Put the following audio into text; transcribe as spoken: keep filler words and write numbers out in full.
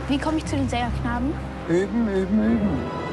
Wie komme ich zu den Sägerknaben? Üben, üben, üben.